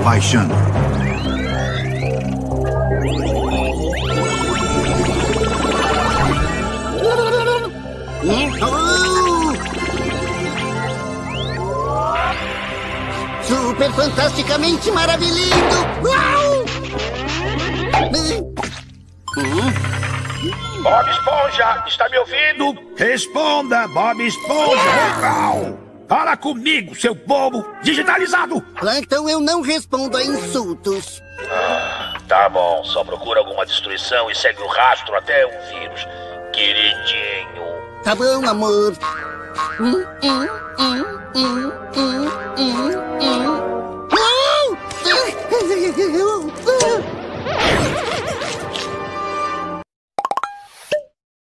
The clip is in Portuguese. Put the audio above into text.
baixando. Super fantasticamente maravilhoso! Uau! Bob Esponja, está me ouvindo? Responda, Bob Esponja! Fala comigo, seu bobo digitalizado! Plankton, eu não respondo a insultos. Tá bom, só procura alguma destruição e segue o rastro até um vírus. Queridinho. Tá bom, amor. Não!